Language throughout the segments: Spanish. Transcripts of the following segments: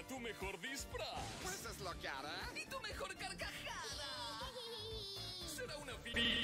tu mejor disfraz. Pues es lo que hará. Y tu mejor carcajada. Será una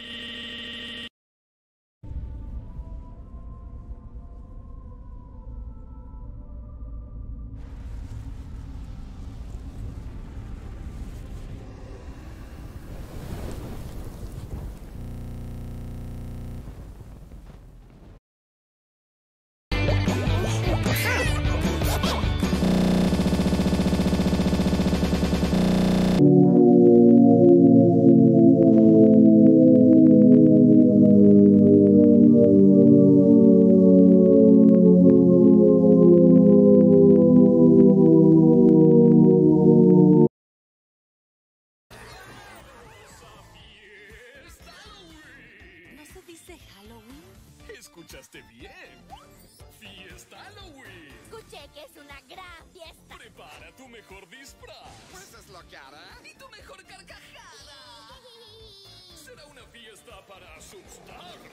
¿No se dice Halloween? ¿Escuchaste bien? ¡Fiesta Halloween! Escuché que es una gran fiesta. Prepara tu mejor disfraz. Pues es lo que hará. Y tu mejor carcajada. Será una fiesta para asustar.